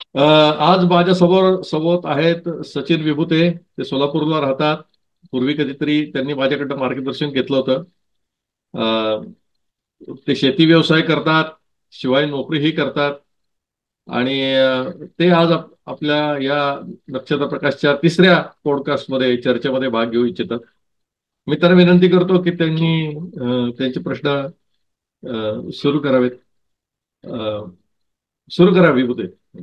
आज माझ्या सोबत आहेत सचिन विभूते. ते सोलापूरला राहतात. पूर्वी कधीतरी त्यांनी माझ्याकडनं मार्गदर्शन घेतलं होतं. ते शेती व्यवसाय करतात, शिवाय नोकरीही करतात. आणि ते आज आपल्या या नक्षत्र प्रकाशच्या तिसऱ्या पॉडकास्टमध्ये चर्चेमध्ये भाग घेऊ इच्छितात. मी त्यांना विनंती करतो की त्यांनी त्यांचे प्रश्न सुरू करावेत. अ, सुरू करा विभूते.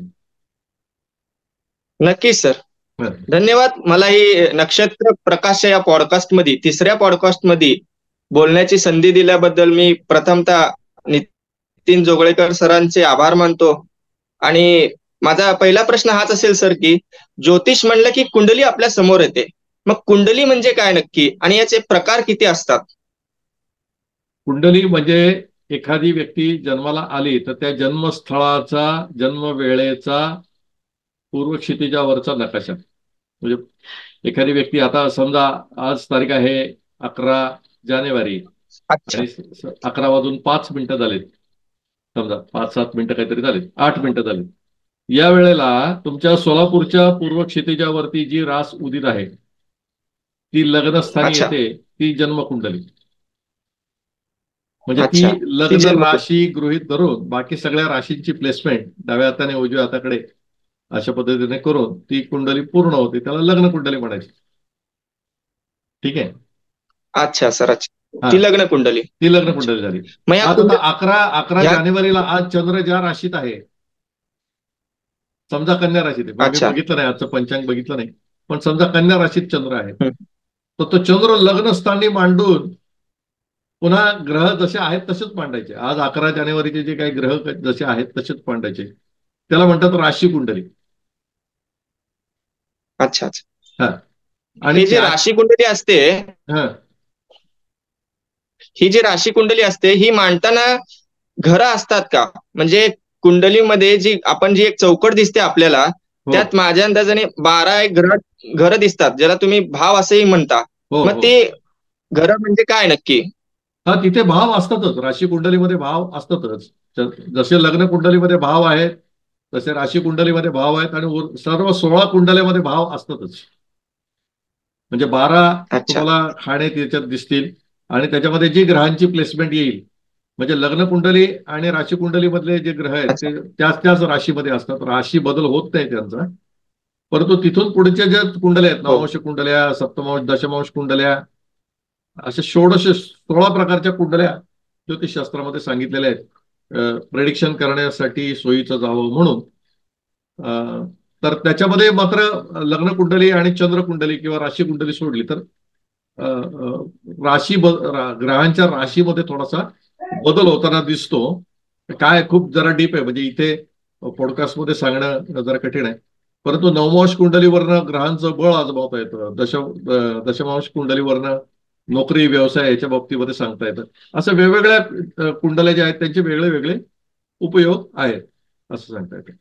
नक्कीच सर. धन्यवाद. मला ही नक्षत्र प्रकाश या पॉडकास्ट मध्ये तिसऱ्या पॉडकास्ट मध्ये बोलण्याची संधी दिल्याबद्दल मी प्रथमतः नितीन जोगळेकर सरांचे आभार मानतो. आणि माझा पहिला प्रश्न हाच असेल सर की ज्योतिष म्हणलं की कुंडली आपल्या समोर येते. मग कुंडली म्हणजे काय नक्की आणि याचे प्रकार किती असतात? कुंडली म्हणजे एखादी व्यक्ती जन्माला आली तर त्या जन्मस्थळाचा, जन्मवेळेचा पूर्व क्षितिजावरचा नकाशा. म्हणजे एखादी व्यक्ती, आता समजा आज तारीख आहे 11 जानेवारी अच्छा. आणि 11 वाजून 5 मिनिटं झालेत. समजा 5-7 मिनिटं काहीतरी झालेत, 8 मिनिटं झालेत. या वेळेला तुमच्या सोलापूरच्या पूर्व क्षितिजावरती जी रास उदित आहे ती लग्नस्थानी अच्छा. येते, ती जन्मकुंडली. म्हणजे ती अच्छा. ती लग्न जन्म. राशी गृहीत धरून बाकी सगळ्या राशींची प्लेसमेंट डाव्या हाताने उजव्या हाताकडे अशा पद्धतीने करून ती कुंडली पूर्ण होते. त्याला लग्न कुंडली म्हणायची. ठीक आहे. अच्छा सर. अच्छा. हा, ती लग्न कुंडली. ती लग्न अच्छा. कुंडली झाली. मग या आज आता अकरा अकरा ह्या जानेवारीला आज चंद्र ज्या राशीत आहे, समजा कन्या राशीत आहे, म्हणजे मी अच्छा. बघितलं नाही, आजचं पंचांग बघितलं नाही, पण समजा कन्या राशीत चंद्र आहे, हं. तर तो चंद्र लग्नस्थानी मांडून पुन्हा ग्रह जसे आहेत तसेच मांडायचे. आज 11 जानेवारीचे जे काही ग्रह जसे आहेत तसेच मांडायचे. त्याला म्हणतात राशी कुंडली. अच्छा. अच्छा. हा. आणि ही जी त्या राशी कुंडली असते, हा ही जी राशी कुंडली असते ही मांडताना घरं असतात का? म्हणजे कुंडलीमध्ये जी एक चौकट दिसते आपल्याला, हो त्यात माझ्या अंदाजाने 12 एक घरं दिसतात, ज्याला तुम्ही भाव असंही म्हणता. हो मग हो. ते घरं म्हणजे काय नक्की? हा, तिथे भाव असतातच. राशी कुंडलीमध्ये भाव असतातच. जसे लग्न कुंडलीमध्ये भाव आहेत तसे राशी कुंडलीमध्ये भाव आहेत, आणि सर्व 16 कुंडलीमध्ये भाव असतातच. म्हणजे 12 अच्छा. तुम्हाला खाणे त्याच्यात दिसतील, आणि त्याच्यामध्ये जी ग्रहांची प्लेसमेंट येईल, म्हणजे लग्न कुंडली आणि राशी कुंडली मधले जे ग्रह आहेत अच्छा. ते त्याच त्याच राशीमध्ये असतात. राशी बदल होत नाही त्यांचा. परंतु तिथून पुढच्या ज्या कुंडल्या आहेत, हो. नवांश कुंडल्या, सप्तमांश, दशमांश कुंडल्या, अशा 16 प्रकारच्या कुंडल्या ज्योतिषशास्त्रामध्ये सांगितलेल्या आहेत, प्रेडिक्शन करण्यासाठी सोयीचं जावं म्हणून. तर त्याच्यामध्ये मात्र लग्न कुंडली आणि चंद्र कुंडली किंवा राशी कुंडली सोडली तर अ, अ, ग्रहांच्या राशीमध्ये थोडासा बदल होताना दिसतो. काय खूप जरा डीप आहे, म्हणजे इथे पॉडकास्टमध्ये सांगणं जरा कठीण आहे. परंतु नवमांश कुंडलीवरनं ग्रहांचं बळ आजमावता येतं. दशमांश कुंडलीवरनं नोकरी, व्यवसाय याच्या बाबतीमध्ये सांगता येतं. असं वेगवेगळ्या कुंडल्या ज्या आहेत त्यांचे वेगळे वेगळे उपयोग आहेत असं सांगता येतं.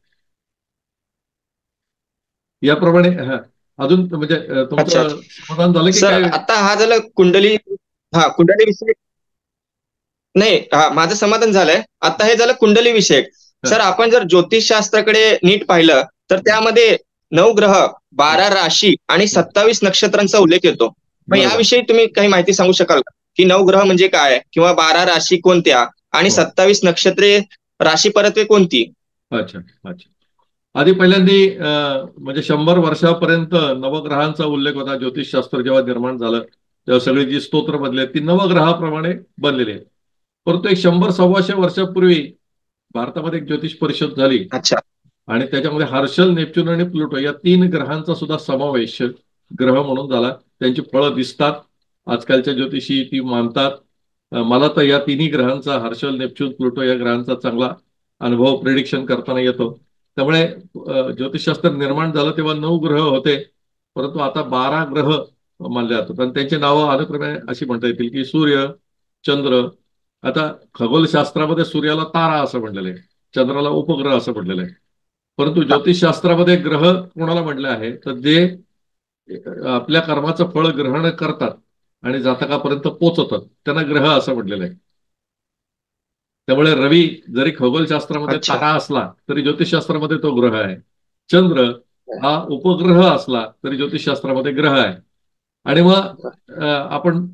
याप्रमाणे हा. अजून म्हणजे अच्छा. तुमचं समाधान झालं की सर, काय? आता हा झालं कुंडली. हा, कुंडली विषयी. नाही, हा माझं समाधान झालंय. आता हे झालं कुंडली विषयक. हा, सर, आपण जर ज्योतिषशास्त्राकडे नीट पाहिलं तर त्यामध्ये 9 ग्रह, हा, 12 राशी आणि हा. 27 नक्षत्रांचा उल्लेख येतो. मग बरोबर. याविषयी तुम्ही काही माहिती सांगू शकाल का? की 9 ग्रह म्हणजे काय, किंवा 12 राशी कोणत्या, आणि हो. 27 नक्षत्रे राशी परत्वे कोणती? अच्छा अच्छा. आधी पहिल्यांदी म्हणजे 100 वर्षापर्यंत नवग्रहांचा उल्लेख होता. ज्योतिषशास्त्र जेव्हा निर्माण झालं तेव्हा सगळी जी स्तोत्र बनली आहेत ती नवग्रहाप्रमाणे बनलेली आहेत. परंतु एक 100-125 वर्षापूर्वी भारतामध्ये एक ज्योतिष परिषद झाली, अच्छा. आणि त्याच्यामध्ये हर्षल, नेपच्यून आणि प्लुटो या 3 ग्रहांचा सुद्धा समावेश ग्रह म्हणून झाला. त्यांची फळं दिसतात. आजकालच्या ज्योतिषी ती मानतात. मला तर या तिन्ही ग्रहांचा, हर्षल, नेपच्यून, प्लुटो या ग्रहांचा चांगला अनुभव प्रिडिक्शन करताना येतो. त्यामुळे ज्योतिषशास्त्र निर्माण झालं तेव्हा 9 ग्रह होते, परंतु आता 12 ग्रह मानले जातात. आणि त्यांची नावं अनुक्रमे अशी म्हणता येतील की सूर्य, चंद्र. आता खगोलशास्त्रामध्ये सूर्याला तारा असं म्हटलेलं आहे, चंद्राला उपग्रह असं म्हटलेलं आहे. परंतु ज्योतिषशास्त्रामध्ये ग्रह कोणाला म्हटले आहे तर जे आपल्या कर्माचं फळ ग्रहण करतात आणि जातकापर्यंत पोचवतात त्यांना ग्रह असं म्हटलेलं आहे. त्यामुळे रवी जरी खगोलशास्त्रामध्ये अच्छा. तारा असला तरी ज्योतिषशास्त्रामध्ये तो ग्रह आहे. चंद्र हा उपग्रह असला तरी ज्योतिषशास्त्रामध्ये ग्रह आहे. आणि मग आपण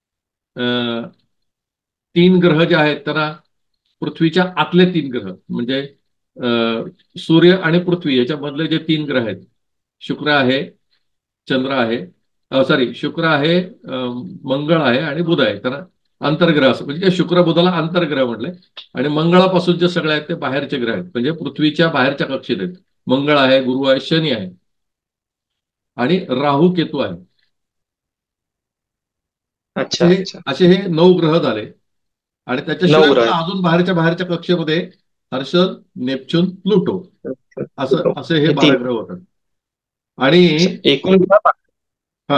3 ग्रह जे आहेत त्यांना पृथ्वीच्या आतले 3 ग्रह म्हणजे सूर्य आणि पृथ्वी याच्यामधले जे 3 ग्रह आहेत, शुक्र आहे, चंद्र आहे, सॉरी शुक्र आहे, मंगळ आहे आणि बुध आहे. त्यांना आंतरग्रह असं म्हणजे शुक्र बुधाला आंतरग्रह म्हटले. आणि मंगळापासून जे सगळे आहेत ते बाहेरचे ग्रह आहेत, म्हणजे पृथ्वीच्या बाहेरच्या कक्षेत आहेत. मंगळ आहे, गुरु आहे, शनी आहे आणि राहू केतू आहे. अच्छा अच्छा. असे हे 9 ग्रह झाले. आणि 9 त्याच्याशिवाय पण ग्रह. अजून बाहेरच्या बाहेरच्या कक्षेमध्ये हर्षल, नेपच्यून, प्लुटो असे हे 12 ग्रह होतात. आणि एकूण ग्रह. हा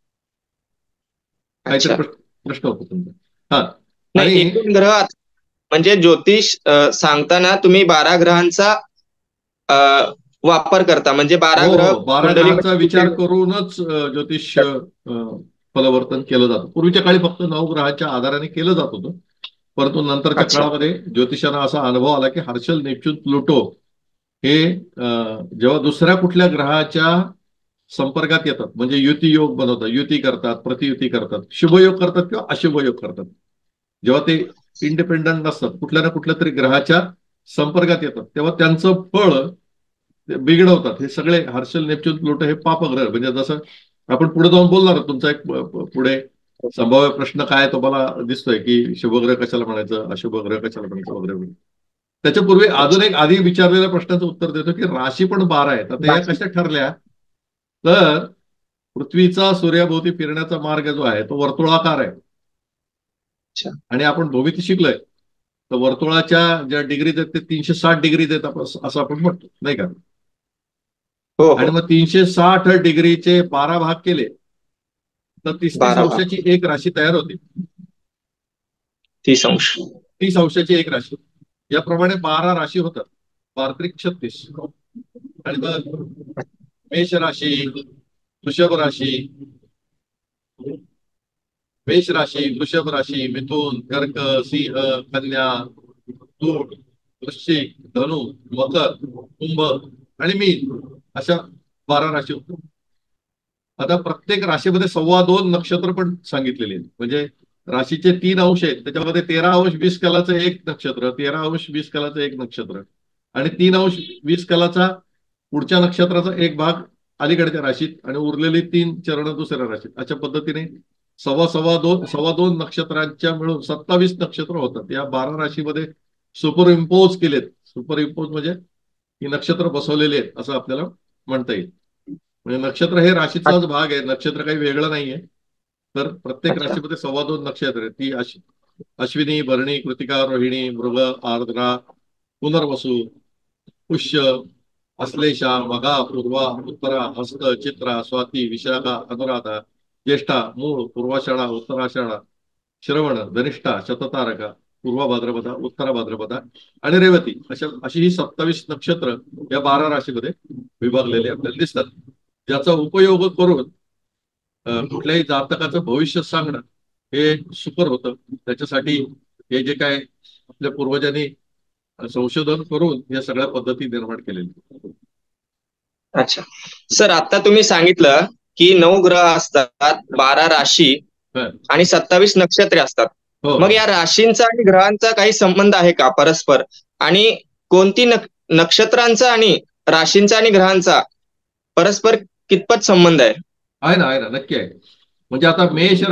काहीतरी अच्छा. प्रश्न होता तुमचा. हा नाही, आणि एकूण ग्रह म्हणजे ज्योतिष सांगताना तुम्ही 12 ग्रहांचा वापर करता, म्हणजे 12 हो ग्रह 12 ग्रहांचा विचार करूनच ज्योतिष फलवर्तन केलं जातं. पूर्वीच्या काळी फक्त 9 ग्रहांच्या आधाराने केलं जात होतं, परंतु नंतरच्या अच्छा. काळामध्ये ज्योतिषांना असा अनुभव आला की हर्षल, नेपच्यून, प्लुटो हे जेव्हा दुसऱ्या कुठल्या ग्रहाच्या संपर्कात येतात म्हणजे युती योग बनवतात, युती करतात, प्रतियुती करतात, शुभयोग करतात किंवा अशुभ योग करतात, जेव्हा ते इंडिपेंडंट नसतात, कुठल्या ना कुठल्या तरी ग्रहाच्या संपर्कात येतात, तेव्हा त्यांचं फळ बिघडवतात. हे सगळे हर्षल, नेपच्यून, प्लुटो हे पापग्रह. म्हणजे जसं आपण पुढे जाऊन बोलणार, तुमचा एक पुढे संभाव्य प्रश्न काय तो मला दिसतोय की शुभग्रह कशाला म्हणायचं, अशुभ ग्रह कशाला म्हणायचं वगैरे. त्याच्यापूर्वी अजून एक आधी विचारलेल्या प्रश्नाचं उत्तर देतो की राशी पण 12 आहेत. आता या कशा ठरल्या, तर पृथ्वीचा सूर्याभोवती फिरण्याचा मार्ग जो आहे तो वर्तुळाकार आहे. आणि आपण भूमिती शिकलोय, तर वर्तुळाच्या ज्या डिग्रीज आहेत ते 360 डिग्रीज आहेत असं आपण म्हणतो, नाही का? आणि मग 360 डिग्रीचे 12 भाग केले तर 30 अंशाची एक राशी तयार होते. 30 अंश. 30 अंशाची एक राशी. याप्रमाणे 12 राशी होतात, 12 36. आणि मग मेष राशी, वृषभ राशी, मेष राशी, वृषभ राशी, मिथुन, कर्क, सिंह, कन्या, तूळ, वृश्चिक, धनु, मकर, कुंभ आणि मीन अशा 12 राशी होतात. आता प्रत्येक राशीमध्ये 2.25 नक्षत्र पण सांगितलेले आहेत. म्हणजे राशीचे 3 अंश आहेत, त्याच्यामध्ये 13 अंश 20 कलाचं एक नक्षत्र, 13 अंश 20 कलाचं एक नक्षत्र आणि 3 अंश 20 कलाचा पुढच्या नक्षत्राचा एक भाग अलीकडच्या राशीत आणि उरलेली 3 चरण दुसऱ्या राशीत. अशा पद्धतीने 2.25 नक्षत्रांच्या मिळून 27 नक्षत्र होतात. या 12 राशीमध्ये सुपर इम्पोज केलेत. सुपर इम्पोज म्हणजे ही नक्षत्र बसवलेली आहेत असं आपल्याला म्हणता येईल. म्हणजे नक्षत्र हे राशीचाच भाग आहे, नक्षत्र काही वेगळं नाहीये. तर प्रत्येक राशीमध्ये 2.25 नक्षत्र आहेत. ती अश्विनी, भरणी, कृतिका, रोहिणी, मृग, आर्द्रा, पुनर्वसू, पुष्य, अश्लेषा, मघा, पूर्वा, उत्तरा, हस्त, चित्रा, स्वाती, विशाखा, अनुराधा, ज्येष्ठा, मूळ, पूर्वाषाढा, उत्तराषाढा, श्रवण, धनिष्ठा, शततारका, पूर्व भाद्रपदा, उत्तरा भाद्रपदा आणि रेवती अशी ही 27 नक्षत्र या 12 राशीमध्ये विभागलेले आपल्याला दिसतात. ज्याचा उपयोग करून कुठल्याही जातकाचं भविष्य सांगणं हे सुकर होतं. त्याच्यासाठी हे जे काय आपल्या पूर्वजांनी संशोधन करून या सगळ्या पद्धती निर्माण केलेल्या. अच्छा सर, आता तुम्ही सांगितलं की 9 ग्रह असतात, 12 राशी आणि 27 नक्षत्रे असतात. मग या राशींचा आणि ग्रहांचा काही संबंध आहे का परस्पर? आणि कोणती नक्षत्रांचा आणि राशींचा आणि ग्रहांचा परस्पर कितपत संबंध आहे? आहे ना, नक्की आहे. म्हणजे आता मेष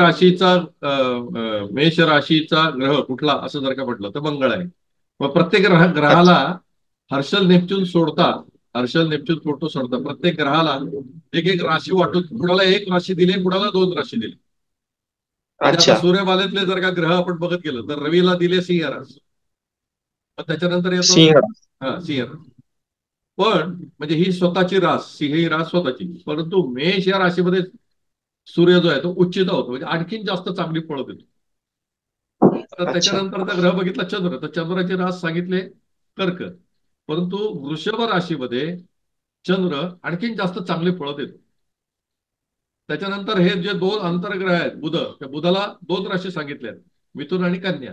राशीचा ग्रह कुठला असं जर का म्हटलं तर मंगळ आहे. मग प्रत्येक ग्रहाला हर्षल, नेपच्यून सोडता, हर्षल, नेपच्यून, प्लुटो सोडता प्रत्येक ग्रहाला एक एक राशी वाटून कुणाला 1 राशी दिली, कुणाला 2 राशी दिली. म्हणजे आता सूर्यमालेतले जर का ग्रह आपण बघत गेलो तर रवीला दिले सिंह रास, मग त्याच्यानंतर येतो सिंह रास. पण म्हणजे ही स्वतःची रास, सिंह ही रास स्वतःची. परंतु मेष या राशीमध्ये सूर्य जो आहे तो उच्चिता होतो, म्हणजे आणखीन जास्त चांगली फळं देतो. आता त्याच्यानंतरचा ग्रह बघितला चंद्र, तर चंद्राची रास सांगितले कर्क. परंतु वृषभ राशीमध्ये चंद्र आणखीन जास्त चांगली फळं देतो. त्याच्यानंतर हे जे 2 अंतर्ग्रह आहेत, बुध, त्या बुधाला 2 राशी सांगितले आहेत, मिथुन आणि कन्या.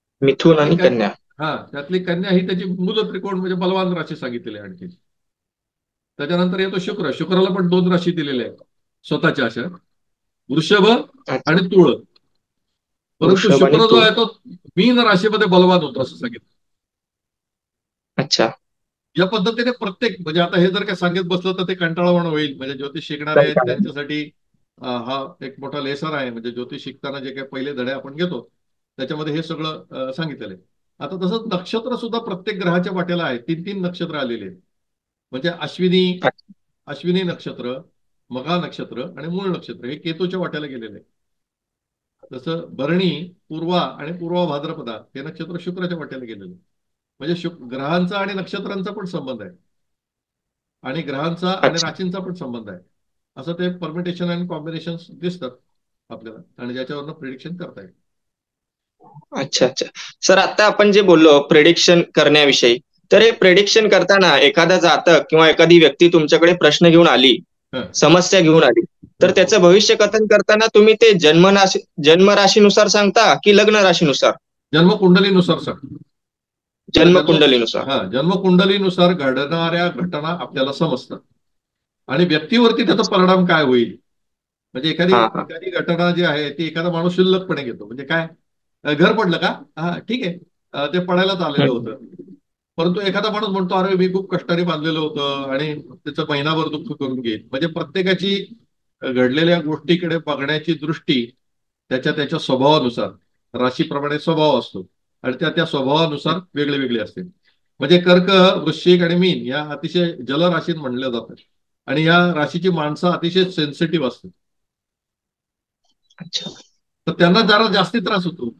मिथुन आणि कन्या. त्यातली कन्या ही त्याची मूल त्रिकोण म्हणजे बलवान राशी सांगितलेली आहे आणखी. त्याच्यानंतर येतो शुक्र. शुक्राला पण 2 राशी दिलेल्या आहेत स्वतःच्या अशा, वृषभ अच्छा. आणि तुळ. परंतु वृषभ आणि शुक्र जो तूळ. आहे तो मीन राशीमध्ये बलवान होतो असं सांगितलं. अच्छा. या पद्धतीने प्रत्येक, म्हणजे आता हे जर काय सांगत बसलं तर ते कंटाळवाणं होईल. म्हणजे ज्योतिष शिकणारे आहेत त्यांच्यासाठी हा एक मोठा लेसन आहे. म्हणजे ज्योतिष शिकताना जे काही पहिले धडे आपण घेतो त्याच्यामध्ये हे सगळं सांगितलेलं आहे. आता तसंच नक्षत्र सुद्धा प्रत्येक ग्रहाच्या वाट्याला आहे. 3-3 नक्षत्र आलेले आहेत. म्हणजे अश्विनी नक्षत्र, मघा नक्षत्र आणि मूळ नक्षत्र हे केतूच्या वाट्याला गेलेले आहे. जसं भरणी, पूर्वा आणि पूर्वा भाद्रपदा हे नक्षत्र शुक्राच्या वाट्याला गेलेले. म्हणजे ग्रहांचा आणि नक्षत्रांचा पण संबंध आहे, आणि ग्रहांचा आणि अच्छा. राशींचा पण संबंध आहे. असं ते परमिटेशन आणि कॉम्बिनेशन दिसतात आपल्याला, आणि ज्याच्यावरनं प्रिडिक्शन करता येईल. अच्छा. अच्छा. सर, आता आपण जे बोललो प्रेडिक्शन करण्याविषयी, तर हे प्रेडिक्शन करताना एखादा जातक किंवा एखादी व्यक्ती तुमच्याकडे प्रश्न घेऊन आली, हं, समस्या घेऊन आली, तर हं. त्याचं भविष्य कथन करताना तुम्ही ते जन्म राशीनुसार सांगता की लग्न राशीनुसार? जन्मकुंडलीनुसार सर. जन्मकुंडलीनुसार. जन्मकुंडलीनुसार घडणाऱ्या घटना आपल्याला समजतात, आणि व्यक्तीवरती त्याचा अच्छा. परिणाम काय होईल. म्हणजे एखादी हा, हा. एखादी घटना जी आहे ती एखादा माणूस शिल्लकपणे घेतो. म्हणजे काय, घर पडलं का, हा ठीक आहे, ते पडायलाच आलेलं हम्म. होतं. परंतु एखादा माणूस म्हणतो अरे मी खूप कष्टाने बांधलेलं होतं आणि त्याचं महिनाभर दुःख करून घेईल. म्हणजे प्रत्येकाची घडलेल्या गोष्टीकडे बघण्याची दृष्टी त्याच्या त्याच्या स्वभावानुसार, राशीप्रमाणे स्वभाव असतो, आणि त्या त्या स्वभावानुसार वेगळे वेगळे असते. म्हणजे कर्क, वृश्चिक आणि मीन या अतिशय जल राशीत म्हणल्या जातात, आणि या राशीची माणसं अतिशय सेन्सिटिव्ह असतात. अच्छा. तर त्यांना जरा जास्ती त्रास होतो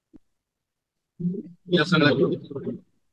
या सगळ्या गोष्टी.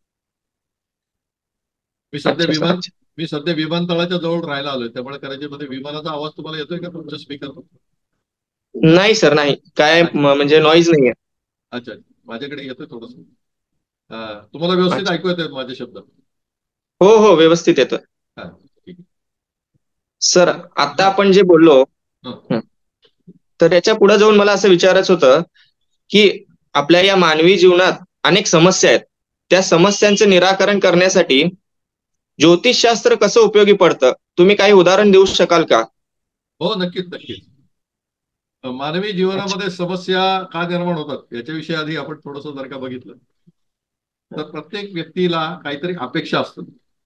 मी सध्या अच्छा सर. विमान अच्छा. मी सध्या विमानतळाच्या जवळ राहायला आलोय, त्यामुळे कदाचित मध्ये विमानाचा आवाज तुम्हाला येतोय का तुमच्या स्पीकर? नाही सर, नाही. काय अच्छा म्हणजे नॉईज नाहीये. अच्छा. माझ्याकडे येतोय थोडस. तुम्हाला व्यवस्थित अच्छा. ऐकू येत माझे शब्द? हो, हो, व्यवस्थित येतोय. हा, ठीक आहे. सर, तर आता हा, आपण जे बोललो, हा. तर याच्या पुढे जाऊन मला असं विचारायचं होतं की आपल्या या मानवी जीवनात अनेक समस्या आहेत. त्या समस्यांचं निराकरण करण्यासाठी ज्योतिषशास्त्र कसं उपयोगी पडतं? तुम्ही काही उदाहरण देऊ शकाल का? हो, नक्कीच नक्कीच. मानवी अच्छा. जीवनामध्ये समस्या का निर्माण होतात याच्याविषयी आधी आपण थोडंसं जर का बघितलं तर प्रत्येक व्यक्तीला काहीतरी अपेक्षा असतात,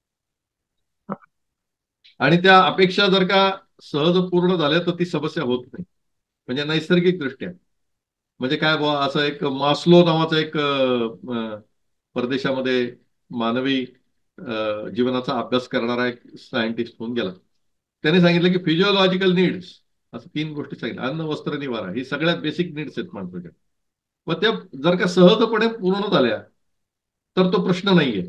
आणि त्या अपेक्षा जर का सहज पूर्ण झाल्या तर ती समस्या होत नाही. म्हणजे नैसर्गिक दृष्ट्या, म्हणजे काय बुवा, असं एक मास्लो नावाचा एक परदेशामध्ये मानवी जीवनाचा अभ्यास करणारा एक सायंटिस्ट होऊन गेला. त्याने सांगितलं की फिजिओलॉजिकल नीड्स, असं 3 गोष्टी सांगितल्या: अन्न, वस्त्र, निवारा. ही सगळ्यात बेसिक नीड्स आहेत माणसाच्या. मग त्या जर का सहजपणे पूर्ण झाल्या तर तो प्रश्न नाहीये,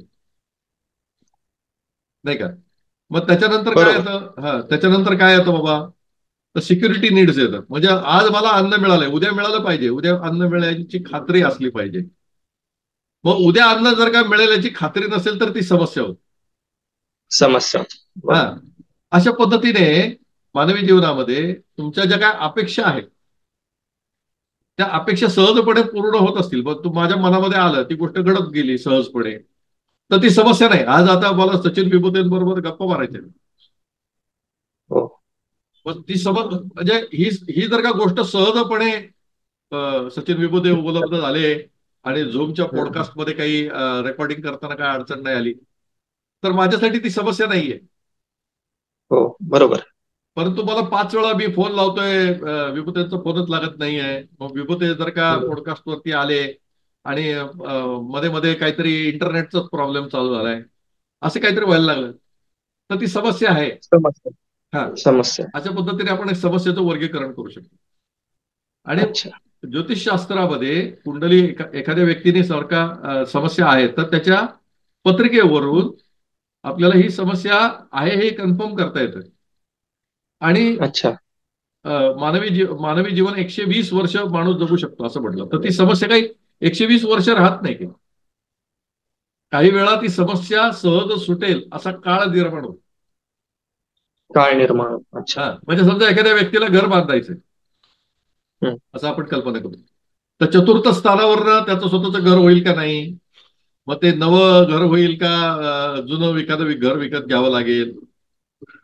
नाही का. मग त्याच्यानंतर काय बरोबर. येतं, त्याच्यानंतर काय येतं बाबा, तर सिक्युरिटी नीड्स येतात. म्हणजे आज मला अन्न मिळालंय, उद्या मिळालं पाहिजे, उद्या अन्न मिळायची खात्री असली पाहिजे. मग उद्या अन्न जर का मिळेल याची खात्री नसेल तर ती समस्या होते. समस्या. हा, बरोबर. अशा पद्धतीने मानवी जीवनामध्ये तुमच्या ज्या काय अपेक्षा आहेत त्या अपेक्षा सहजपणे पूर्ण होत असतील, मग तू माझ्या मनामध्ये आलं, ती गोष्ट घडत गेली सहजपणे, तर ती समस्या नाही. आज आता मला सचिन विभूतेंबरोबर गप्पा मारायच्या, हो. मग ती समज म्हणजे ही ही जर का गोष्ट सहजपणे सचिन विभूते उपलब्ध झाले आणि झूमच्या हम्म. पॉडकास्टमध्ये काही रेकॉर्डिंग करताना काय अडचण नाही आली, तर माझ्यासाठी ती समस्या नाहीये. हो, बरोबर. परंतु मला 5 वेळा मी फोन लावतोय, विभूतेंचा फोनच लागत नाहीये. मग विभूते जर का हम्म. पॉडकास्टवरती आले आणि मध्ये मध्ये काहीतरी इंटरनेटचाच प्रॉब्लेम चालू झालाय, असं काहीतरी व्हायला लागलं, तर ती समस्या आहे. समस्या. हा, समस्या. अशा पद्धतीने आपण एक समस्येचं वर्गीकरण करू शकतो. आणि अच्छा. ज्योतिषशास्त्रामध्ये कुंडली एखाद्या व्यक्तीने जर का समस्या आहे तर त्याच्या पत्रिकेवरून आपल्याला ही समस्या आहे हे कन्फर्म करता येतं. आणि अच्छा. मानवी जीवन 120 वर्ष माणूस जगू शकतो असं म्हटलं, तर ती समस्या काही 120 वर्ष राहत नाही. काही वेळा ती समस्या सहज सुटेल असा काळ निर्माण होतो. काळ निर्माण. अच्छा. म्हणजे समजा एखाद्या व्यक्तीला घर बांधायचंय हम्म. असं आपण कल्पना करू, तर चतुर्थ स्थानावरनं त्याचं स्वतःचं घर होईल का नाही, मग ते नवं घर होईल का, जुनं एखादं घर विकत घ्यावं लागेल,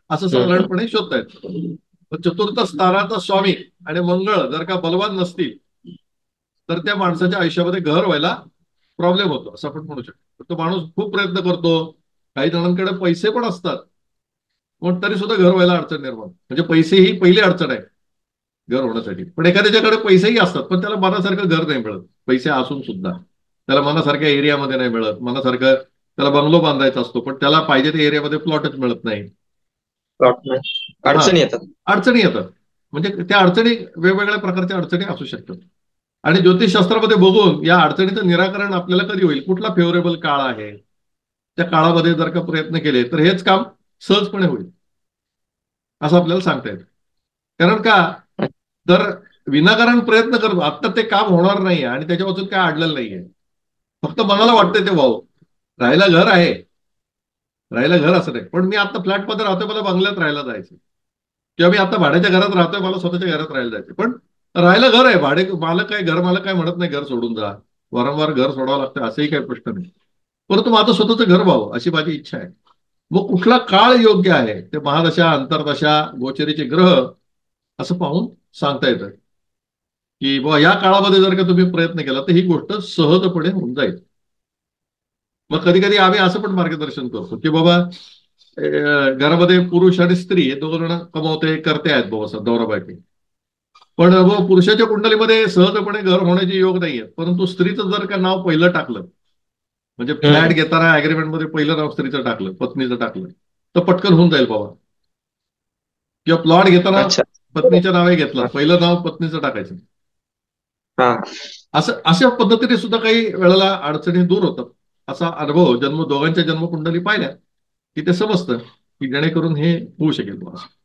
असं साधारणपणे शोधता येतं. चतुर्थ स्थानाचा स्वामी आणि मंगळ जर का बलवान नसतील तर त्या माणसाच्या आयुष्यामध्ये घर व्हायला प्रॉब्लेम होतो असं आपण म्हणू शकतो. तो माणूस खूप प्रयत्न करतो, काही जणांकडे पैसे पण असतात पण तरी सुद्धा घर व्हायला अडचण निर्माण, म्हणजे पैसे ही पहिली अडचण आहे घर होण्यासाठी. पण एखाद्याच्याकडे पैसेही असतात पण त्याला मनासारखं घर नाही मिळत, पैसे असून सुद्धा त्याला मनासारख्या एरियामध्ये नाही मिळत, मनासारखं त्याला बंगलो बांधायचा असतो पण त्याला पाहिजे त्या एरियामध्ये प्लॉटच मिळत नाही. हा, अडचणी येतात. अडचणी येतात. म्हणजे त्या अडचणी वेगवेगळ्या प्रकारच्या अडचणी असू शकतात. आणि ज्योतिषशास्त्रामध्ये बघून या अडचणीचं निराकरण आपल्याला कधी होईल, कुठला फेवरेबल काळ आहे, त्या काळामध्ये जर का प्रयत्न केले तर हेच काम सहजपणे होईल असं आपल्याला सांगता येतं. कारण का तर विनाकारण प्रयत्न करतो आता ते काम होणार नाहीये आणि त्याच्यापासून काय अडलेलं नाहीये, फक्त मनाला वाटतंय ते व्हावं. राहायला घर आहे, राहायला घर असं नाही, पण मी आता फ्लॅटमध्ये राहतोय मला बंगल्यात राहायला जायचं, किंवा मी आता भाड्याच्या घरात राहतोय मला स्वतःच्या घरात राहायला जायचं. पण राहायला घर आहे, भाडे मालक काय घर मालक काय म्हणत नाही घर सोडून जा, वारंवार घर सोडावं लागतं असंही काही प्रश्न नाही, परंतु माझं स्वतःचं घर व्हावं अशी माझी इच्छा आहे. मग कुठला काळ योग्य आहे ते महादशा अंतर्दशा गोचरीचे ग्रह असं पाहून सांगता येतं की बाबा या काळामध्ये जर का तुम्ही प्रयत्न केला तर ही गोष्ट सहजपणे होऊन जाईल. मग कधी कधी आम्ही असं पण मार्गदर्शन करतो की बाबा घरामध्ये पुरुष आणि स्त्री हे दोघं जण कमवते करते आहेत बाबा नवरा बायको, पण पुरुषाच्या कुंडलीमध्ये सहजपणे घर होण्याचे योग नाही आहेत, परंतु स्त्रीचं जर का नाव पहिलं टाकलं, म्हणजे फ्लॅट घेताना अग्रीमेंटमध्ये पहिलं नाव स्त्रीचं टाकलं पत्नीचं टाकलं तर पटकन होऊन जाईल बाबा. किंवा प्लॉट घेताना पत्नीच्या नावे घेतलं पहिलं नाव पत्नीचं टाकायचं. असं अशा पद्धतीने सुद्धा काही वेळेला अडचणी दूर होतात. असा अनुभव दोघांच्या जन्मकुंडली पाहिल्या की ते समजतं की जेणेकरून हे होऊ शकेल.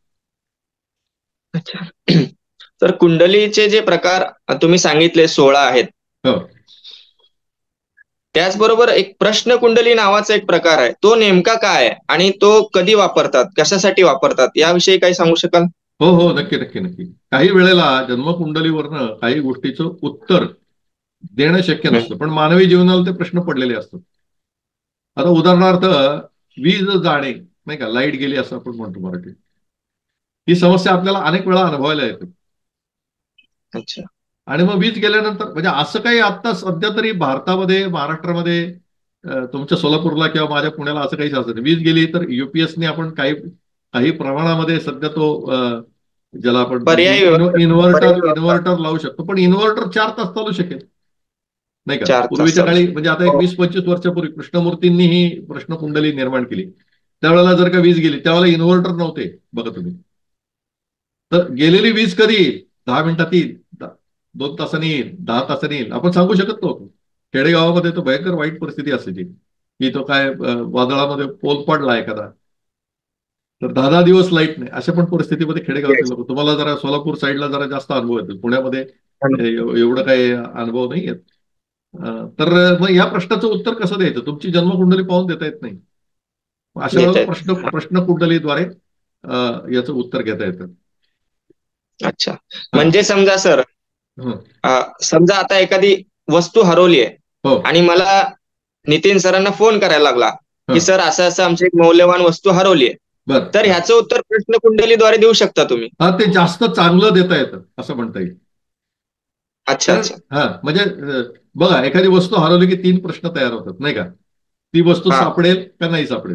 अच्छा. तर कुंडलीचे जे प्रकार तुम्ही सांगितले 16 आहेत, हो. त्याचबरोबर एक प्रश्न कुंडली नावाचा एक प्रकार आहे, तो नेमका काय आहे आणि तो कधी वापरतात, कशासाठी वापरतात, याविषयी काही सांगू शकाल? हो हो, नक्की नक्की नक्की. काही वेळेला जन्मकुंडलीवरनं काही गोष्टीचं उत्तर देणं शक्य नसतं पण मानवी जीवनाला ते प्रश्न पडलेले असतात. आता उदाहरणार्थ वीज जाणे नाही का, लाईट गेली असं आपण म्हणतो मराठीत, ही समस्या आपल्याला अनेक वेळा अनुभवायला येते. अच्छा. आणि मग वीज गेल्यानंतर म्हणजे असं काही आता सध्या तरी भारतामध्ये महाराष्ट्रामध्ये तुमच्या सोलापूरला किंवा माझ्या पुण्याला असं काही असतं नाही. वीज गेली तर युपीएसने आपण काही काही प्रमाणामध्ये सध्या तो ज्याला आपण इन्व्हर्टर लावू शकतो, पण इन्व्हर्टर 4 तास चालू शकेल नाही का. पूर्वीच्या काळी म्हणजे आता एक 20-25 वर्षापूर्वी कृष्णमूर्तींनी ही प्रश्नकुंडली निर्माण केली, त्यावेळेला जर का वीज गेली त्यावेळेला इन्व्हर्टर नव्हते बघा तुम्ही, तर गेलेली वीज कधी येईल, 10 मिनिटात येईल, 2 तासांनी येईल, 10 तासांनी येईल आपण सांगू शकत नव्हतो. खेडेगावामध्ये तो भयंकर वाईट परिस्थिती असायची की तो काय वादळामध्ये पोल पडला एखादा तर 10-10 दिवस लाईट नाही, अशा पण परिस्थितीमध्ये खेडेगावातील लोक. तुम्हाला जरा सोलापूर साईडला जरा जास्त अनुभव येतील, पुण्यामध्ये एवढं काही अनुभव नाही येत. तर मग या प्रश्नाचं उत्तर कसं द्यायचं, तुमची जन्मकुंडली पाहून देता येत नाही, अशा वेळेला प्रश्नकुंडलीद्वारे याचं उत्तर घेता येतं. अच्छा. म्हणजे समजा सर, समजा आता एखादी वस्तू हरवली आहे आणि मला नितीन सरांना फोन करायला लागला की सर असं असं आमची एक मौल्यवान वस्तू हरवली आहे, तर ह्याचं उत्तर प्रश्नकुंडलीद्वारे देऊ शकता तुम्ही? हा, ते जास्त चांगलं देता येतं असं म्हणता येईल. अच्छा अच्छा. हा, म्हणजे बघा एखादी वस्तू हरवली की 3 प्रश्न तयार होतात नाही का, ती वस्तू सापडेल का नाही सापडेल.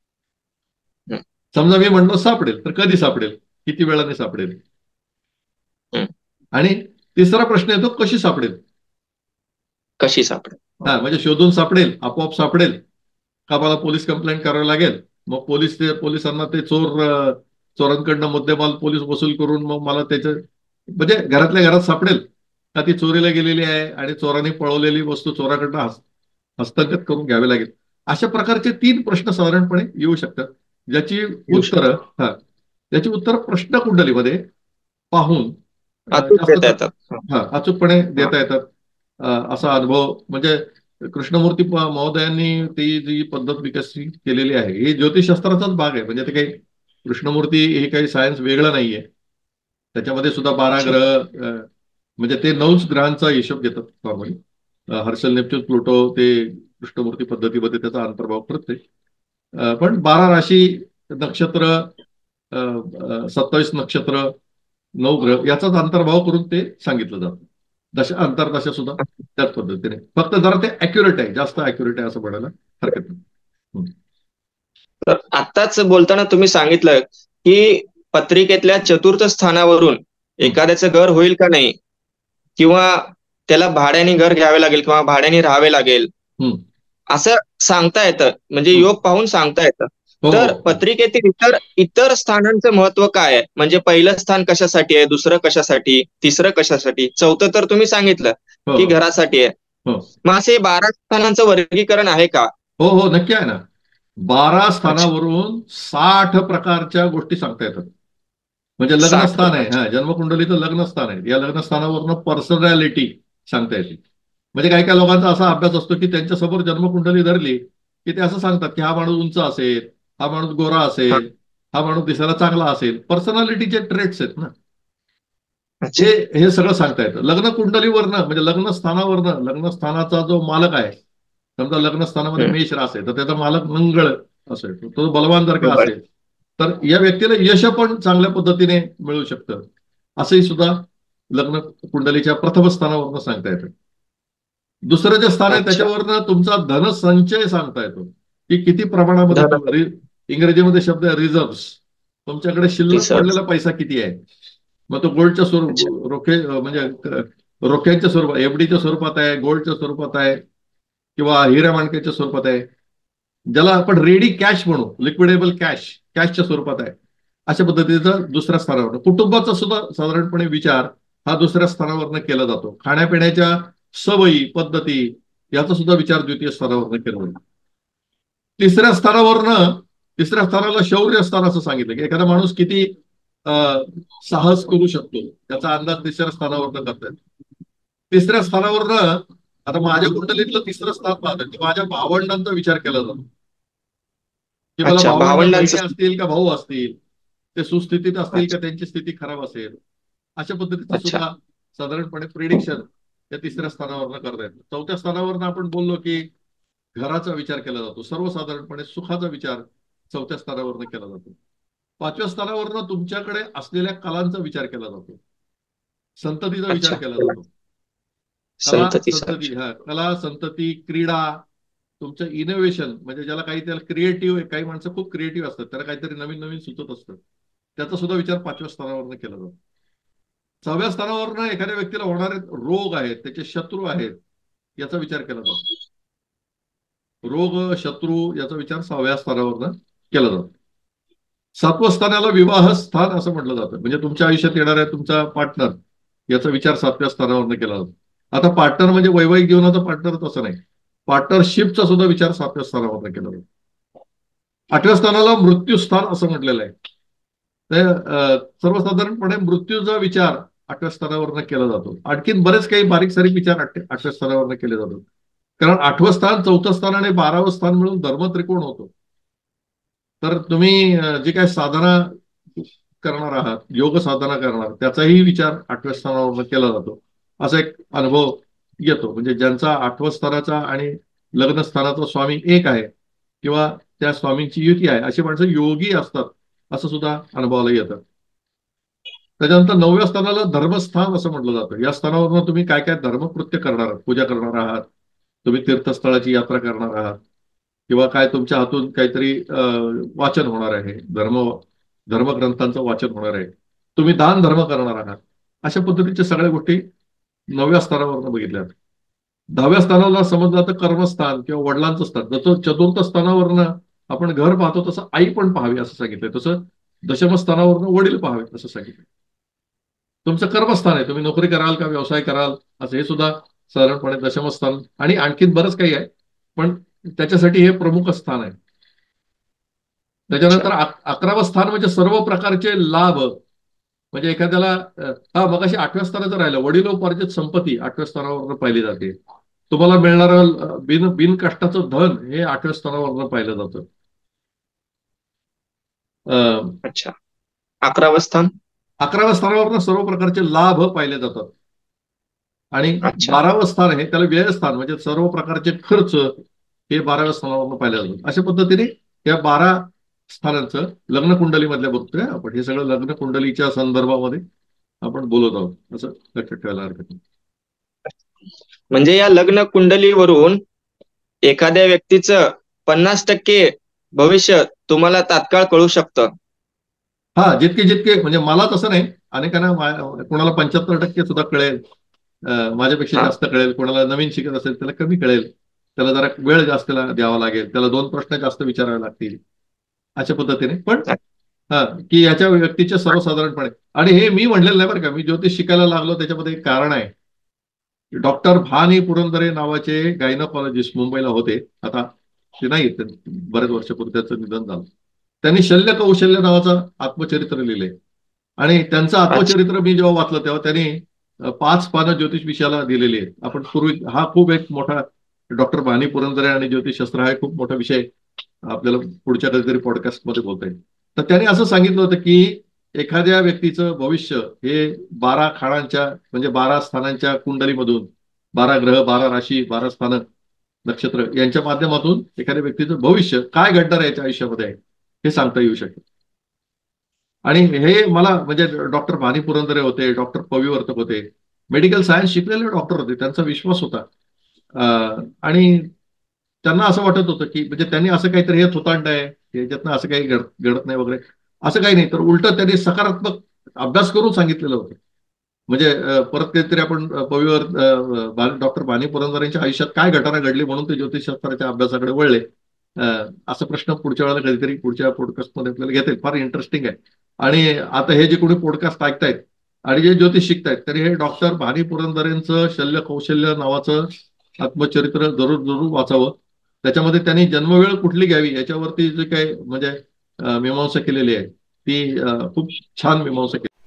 समजा मी म्हणतो सापडेल तर कधी सापडेल, किती वेळाने सापडेल, आणि तिसरा प्रश्न येतो कशी सापडेल. कशी सापडेल, हा, म्हणजे शोधून सापडेल, आपोआप सापडेल का मला पोलीस कंप्लेंट करावी लागेल, मग पोलिसांना ते चोरांकडनं मुद्देमाल पोलीस वसूल करून मग मला त्याचं म्हणजे घरातल्या घरात सापडेल का ती चोरीला गेलेली आहे आणि चोरांनी पळवलेली वस्तू चोराकडनं हस्तगत करून घ्यावी लागेल. अशा प्रकारचे 3 प्रश्न साधारणपणे येऊ शकतात ज्याची उत्तर प्रश्नकुंडलीमध्ये पाहून अचूकपणे देता येतात. असा अनुभव म्हणजे कृष्णमूर्ती महोदयांनी ती जी पद्धत विकसित केलेली आहे ही ज्योतिषशास्त्राचाच भाग आहे. म्हणजे ते काही कृष्णमूर्ती हे काही सायन्स वेगळं नाहीये, त्याच्यामध्ये सुद्धा 12 ग्रह म्हणजे ते 9 ग्रहांचा हिशोब घेतात नॉर्मली. हर्षल नेपच्यून प्लुटो ते कृष्णमूर्ती पद्धतीमध्ये त्याचा अंतर्भाव करते. पण 12 राशी नक्षत्र 27 नक्षत्र, 9 ग्रह याचाच अंतर्भाव करून ते सांगितलं जातं. अंतर्दशा सुद्धा त्याच पद्धतीने, फक्त जरा ते अॅक्युरेट आहे, जास्त अॅक्युरेट आहे असं म्हणायला हरकत नाही. तर आत्ताच बोलताना तुम्ही सांगितलं की पत्रिकेतल्या चतुर्थ स्थानावरून एखाद्याचं घर होईल का नाही, किंवा त्याला भाड्याने घर घ्यावे लागेल किंवा भाड्याने राहावे लागेल, असं सांगता येतं, म्हणजे योग पाहून सांगता येतं. तर पत्रिकेतील इतर स्थानांचं महत्व काय आहे? म्हणजे पहिलं स्थान कशासाठी आहे, दुसरं कशासाठी, तिसरं कशासाठी, चौथं तर तुम्ही सांगितलं की घरासाठी आहे. मग असे 12 स्थानांचं वर्गीकरण आहे का? हो हो, नक्की आहे ना. 12 स्थानावरून 60 प्रकारच्या गोष्टी सांगता येतात. म्हणजे लग्नस्थान आहे, हा जन्मकुंडलीचं लग्नस्थान आहे, या लग्नस्थानावरून पर्सनॅलिटी सांगता येते. म्हणजे काही काही लोकांचा असा अभ्यास असतो की त्यांच्या समोर जन्मकुंडली धरली की ते असं सांगतात की हा माणूस उंच असेल, हा माणूस गोरा असेल, हा माणूस दिसायला चांगला असेल. पर्सनॅलिटीचे ट्रेट्स आहेत ना, हे सगळं सांगता येतं लग्न कुंडलीवरनं. म्हणजे लग्नस्थानावरनं, लग्नस्थानाचा जो मालक आहे, समजा लग्नस्थानामध्ये मेष रास आहे तर त्याचा मालक मंगळ असेल, तो बलवान जर का असेल तर या व्यक्तीला यश पण चांगल्या पद्धतीने मिळू शकतं. असंही सुद्धा लग्न कुंडलीच्या प्रथम स्थानावरनं सांगता येतं. दुसरं जे स्थान आहे त्याच्यावरनं तुमचा धनसंचय सांगता येतो की किती प्रमाणामध्ये, इंग्रजीमध्ये शब्द आहे रिझर्व्ह, तुमच्याकडे शिल्लक पडलेला पैसा किती आहे. मग तो गोल्डच्या स्वरूप म्हणजे रोख्यांच्या स्वरूपात, एफडीच्या स्वरूपात आहे, गोल्डच्या स्वरूपात आहे, किंवा हिरा माणक्याच्या स्वरूपात आहे, ज्याला आपण रेडी कॅश म्हणू, लिक्विडेबल कॅशच्या स्वरूपात आहे. अशा पद्धतीचा दुसऱ्या स्थानावर. कुटुंबाचा सुद्धा साधारणपणे विचार हा दुसऱ्या स्थानावरनं केला जातो. खाण्यापिण्याच्या सवयी, पद्धती याचा सुद्धा विचार द्वितीय स्थानावरनं केला जातो. तिसऱ्या स्थानाला शौर्य स्थान असं सांगितलं की एखादा माणूस किती साहस करू शकतो त्याचा अंदाज तिसऱ्या स्थानावरनं करता येतो. तिसऱ्या स्थानावरनं आता माझ्या कुंडलीतलं तिसरं स्थान पाहतं की माझ्या भावंडांचा विचार केला जातो की मला भावंड बहिणी असतील का भाऊ असतील, ते सुस्थितीत असतील का त्यांची स्थिती खराब असेल. अशा पद्धतीचं सुद्धा साधारणपणे प्रिडिक्शन या तिसऱ्या स्थानावरनं करता येतं. चौथ्या स्थानावरनं आपण बोललो की घराचा विचार केला जातो. सर्वसाधारणपणे सुखाचा विचार चौथ्या स्तरावरनं केला जातो. 5व्या स्तरावरनं तुमच्याकडे असलेल्या कलांचा विचार केला जातो, संततीचा विचार केला जातो. कला, संतती, क्रीडा, तुमचं इनोव्हेशन, म्हणजे ज्याला काही त्याला क्रिएटिव्ह, काही माणसं खूप क्रिएटिव्ह असतात, त्याला काहीतरी नवीन नवीन सुचत असतं, त्याचा सुद्धा विचार 5व्या स्तरावरनं केला जातो. 6व्या स्तरावरनं एखाद्या व्यक्तीला होणारे रोग आहेत, त्याचे शत्रू आहेत, याचा विचार केला जातो. रोग, शत्रू याचा विचार 6व्या स्तरावरनं केला जातो. 7व्या स्थानाला विवाह स्थान असं म्हटलं जातं. म्हणजे तुमच्या आयुष्यात येणाऱ्या तुमचा पार्टनर याचा विचार 7व्या स्थानावरनं केला जातो. आता पार्टनर म्हणजे वैवाहिक जीवनाचा पार्टनर तसं नाही, पार्टनरशिपचा सुद्धा विचार 7व्या स्थानावरनं केला जातो. 8व्या स्थानाला मृत्यू स्थान असं म्हटलेलं आहे. सर्वसाधारणपणे मृत्यूचा विचार 8व्या स्तरावरनं केला जातो. आणखीन बरेच काही बारीक सारीक विचार 8व्या स्तरावरनं केले जातात. कारण 8वं स्थान, 4थं स्थान आणि 12वं स्थान मिळून धर्म त्रिकोण होतो. तर तुम्ही जे काही साधना करणार आहात, योग साधना करणार, त्याचाही विचार 8व्या स्थानावर केला जातो. असा एक अनुभव येतो. म्हणजे ज्यांचा 8व्या स्थानाचा आणि लग्न स्थानाचा स्वामी एक आहे किंवा त्या स्वामींची युती आहे, अशी माणसं योगी असतात असं सुद्धा अनुभवाला येतं. त्याच्यानंतर 9व्या स्थानाला धर्मस्थान असं म्हटलं जातं. या स्थानावरून तुम्ही काय काय धर्मकृत्य करणार आहात, पूजा करणार आहात, तुम्ही तीर्थस्थळाची यात्रा करणार आहात, किंवा काय तुमच्या हातून काहीतरी वाचन होणार आहे, धर्मग्रंथांचं वाचन होणार आहे, तुम्ही दान धर्म करणार आहात. अशा पद्धतीच्या सगळ्या गोष्टी 9व्या स्थानावरनं बघितल्या. 10व्या स्थानाला समजलं तर कर्मस्थान किंवा वडिलांचं स्थान. जसं चतुर्थ स्थानावरनं आपण घर पाहतो तसं आई पण पाहावी असं सांगितलंय, तसं दशमस्थानावरनं वडील पाहावे असं सांगितलं. तुमचं कर्मस्थान आहे, तुम्ही नोकरी कराल का व्यवसाय कराल, असं हे सुद्धा साधारणपणे दशमस्थान. आणि आणखीन बरंच काही आहे, पण त्याच्यासाठी हे प्रमुख स्थान आहे. त्याच्यानंतर 11वं स्थान म्हणजे सर्व प्रकारचे लाभ. म्हणजे एखाद्याला मगाशी 8व्या स्थानाचं राहिलं, वडिलोपार्जित संपत्ती 8व्या स्थानावरनं पाहिली जाते. तुम्हाला मिळणारं बिन कष्टाचं धन हे 8व्या स्थानावरनं पाहिलं जातं. 11वं स्थान, 11व्या स्थानावरनं सर्व प्रकारचे लाभ पाहिले जातात. आणि 12वं स्थान आहे त्याला व्ययस्थान, म्हणजे सर्व प्रकारचे खर्च हे 12व्या स्थानावरनं पाहिले जातात. अशा पद्धतीने या 12 स्थानांचं लग्न कुंडलीमधल्या बघतोय आपण. हे सगळं लग्न कुंडलीच्या संदर्भामध्ये आपण बोलत आहोत, असं लक्षात ठेवायला हरकत नाही. म्हणजे या लग्न कुंडलीवरून एखाद्या व्यक्तीचं 50% भविष्य तुम्हाला तात्काळ कळू शकतं. हा, जितके जितके म्हणजे मला तसं नाही, अनेकांना कोणाला 75% सुद्धा कळेल, माझ्यापेक्षा जास्त कळेल. कोणाला नवीन शिकत असेल त्याला कमी कळेल, त्याला जरा वेळ जास्त द्यावा लागेल, त्याला 2 प्रश्न जास्त विचारावे लागतील, अशा पद्धतीने. पण हा, की याच्या व्यक्तीच्या सर्वसाधारणपणे, आणि हे मी म्हणलेलं नाही बरं का, मी ज्योतिष शिकायला लागलो त्याच्यामध्ये एक कारण आहे. डॉक्टर भानी पुरंदरे नावाचे गायनोकॉलॉजिस्ट मुंबईला होते. आता ते नाही, बरेच वर्षापूर्वी त्याचं निधन झालं. त्यांनी शल्य कौशल्य नावाचं आत्मचरित्र लिहिले, आणि त्यांचं आत्मचरित्र मी जेव्हा वाचलं तेव्हा त्यांनी 5 पानं ज्योतिष विषयाला दिलेली आहेत. आपण पूर्वी हा खूप एक मोठा, डॉक्टर भानी पुरंदरे आणि ज्योतिषशास्त्र हा एक खूप मोठा विषय आपल्याला पुढच्या कधीतरी पॉडकास्टमध्ये बोलता येईल. तर त्यांनी असं सांगितलं होतं की एखाद्या व्यक्तीचं भविष्य हे 12 खाणांच्या म्हणजे 12 स्थानांच्या कुंडलीमधून, 12 ग्रह, 12 राशी, 12 स्थानं, नक्षत्र यांच्या माध्यमातून एखाद्या व्यक्तीचं भविष्य काय घडणार आहे याच्या आयुष्यामध्ये हे सांगता येऊ शकतं. आणि हे मला म्हणजे डॉक्टर भानी पुरंदरे होते, डॉक्टर पविवर्तक होते, मेडिकल सायन्स शिकलेले डॉक्टर होते, त्यांचा विश्वास होता. आणि त्यांना असं वाटत होतं की म्हणजे त्यांनी असं काहीतरी हे थोतांड आहे, याच्यातनं असं काही घडत नाही वगैरे, असं काही नाही. तर उलट त्यांनी सकारात्मक अभ्यास करून सांगितलेलं होतं. म्हणजे परत कधीतरी आपण डॉक्टर भानी पुरंदरेंच्या आयुष्यात काय घटना घडली म्हणून ते ज्योतिषशास्त्राच्या अभ्यासाकडे वळले, असा प्रश्न पुढच्या वेळेला कधीतरी पुढच्या पॉडकास्टमध्ये आपल्याला घेता येईल. फार इंटरेस्टिंग आहे. आणि आता हे जे कोणी पॉडकास्ट ऐकतायत आणि जे ज्योतिष शिकतायत, तर हे डॉक्टर भानी पुरंदरेंचं शल्य कौशल्य नावाचं आत्मचरित्र जरूर जरूर वाचावं. त्याच्यामध्ये त्यांनी जन्मवेळ कुठली घ्यावी याच्यावरती जे काही म्हणजे मीमांसा केलेली आहे ती खूप छान मीमांसा केली.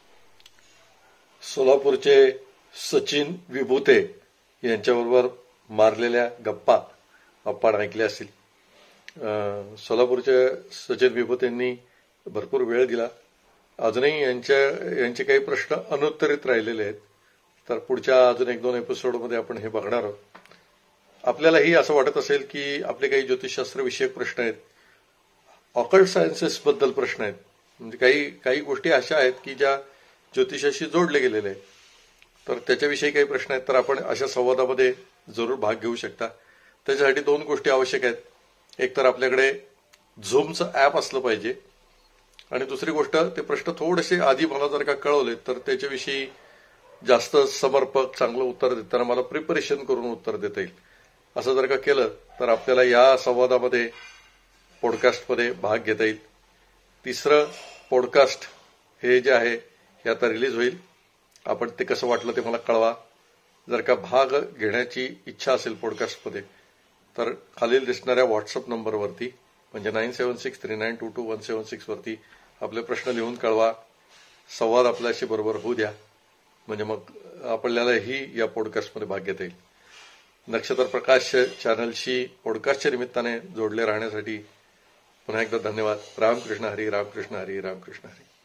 सोलापूरचे सचिन विभूते यांच्याबरोबर मारलेल्या गप्पा आपण ऐकल्या असतील. सोलापूरच्या सचिन विभूतेंनी भरपूर वेळ दिला. अजूनही यांचे काही प्रश्न अनुत्तरित राहिलेले आहेत. तर पुढच्या अजून 1-2 एपिसोडमध्ये आपण हे बघणार आहोत. आपल्यालाही असं वाटत असेल की आपले काही ज्योतिषशास्त्र विषयक प्रश्न आहेत, ऑकल्ट सायन्सेस बद्दल प्रश्न आहेत, म्हणजे काही गोष्टी अशा आहेत की ज्या ज्योतिषाशी जोडले गेलेले आहेत, तर त्याच्याविषयी काही प्रश्न आहेत, तर आपण अशा संवादामध्ये जरूर भाग घेऊ शकता. त्याच्यासाठी 2 गोष्टी आवश्यक आहेत. एक तर आपल्याकडे झूमचं ॲप असलं पाहिजे, आणि दुसरी गोष्ट ते प्रश्न थोडेसे आधी मला जर का कळवले तर त्याच्याविषयी जास्त समर्पक चांगलं उत्तर देताना मला प्रिपरेशन करून उत्तर देता येईल. असं जर का केलं तर आपल्याला या संवादामध्ये पॉडकास्टमध्ये भाग घेता येईल. 3रं पॉडकास्ट हे जे आहे हे आता रिलीज होईल. आपण ते कसं वाटलं ते मला कळवा. जर का भाग घेण्याची इच्छा असेल पॉडकास्टमध्ये तर खालील दिसणाऱ्या व्हॉट्सअप नंबरवरती म्हणजे 9763922176 वरती आपले प्रश्न लिहून कळवा. संवाद आपल्याशी बरोबर होऊ द्या, म्हणजे मग आपल्यालाही या पॉडकास्टमध्ये भाग घेता येईल. नक्षत्र प्रकाश चॅनलशी पॉडकास्टच्या निमित्ताने जोडले राहण्यासाठी पुन्हा एकदा धन्यवाद. रामकृष्ण हरी, रामकृष्ण हरी, रामकृष्ण हरी.